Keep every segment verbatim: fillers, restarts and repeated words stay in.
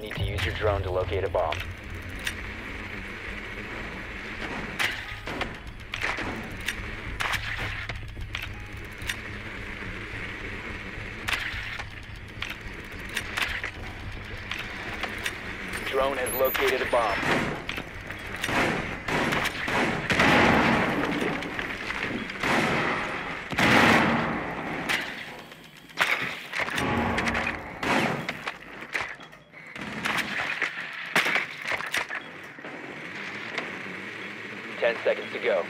Need to use your drone to locate a bomb. Drone has located a bomb. Ten seconds to go.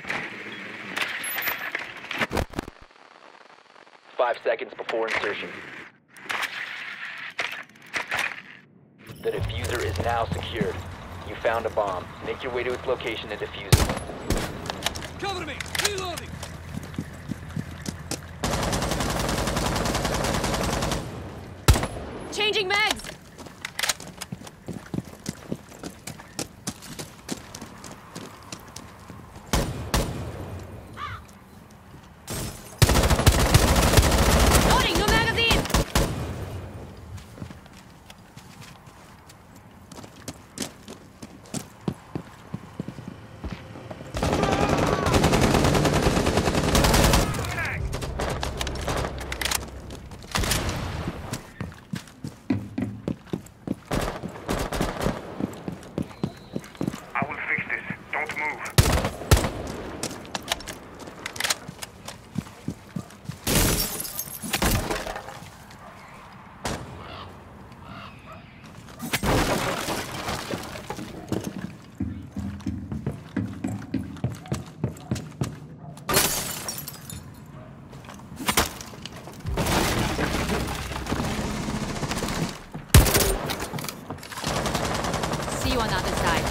Five seconds before insertion. The diffuser is now secured. You found a bomb. Make your way to its location and defuse it. Cover me! Reloading! Changing mags! Loading! No magazine! I will fix this. Don't move. See you on the other side.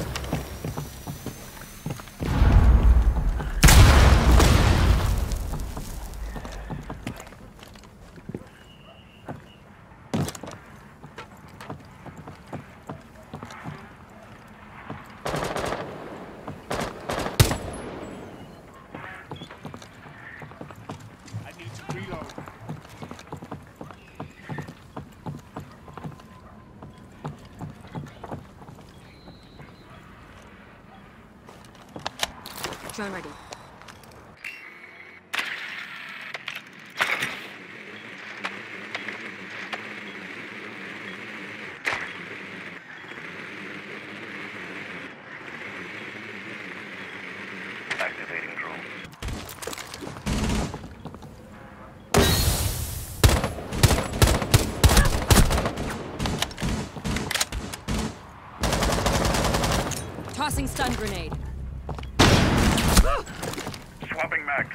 I need to reload. Drone ready. Activating drone. Tossing stun grenade. Swapping max.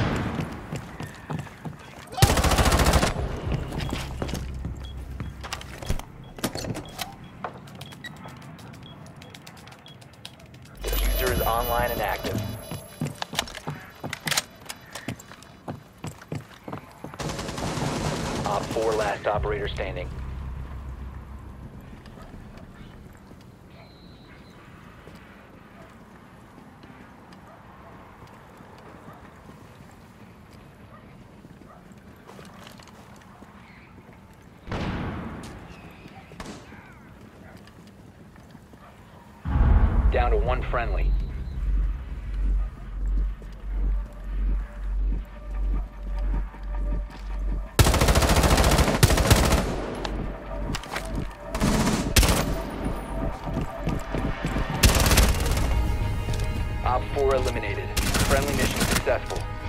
Diffuser is online and active. Op four last operator standing. Down to one friendly. Op four eliminated. Friendly mission successful.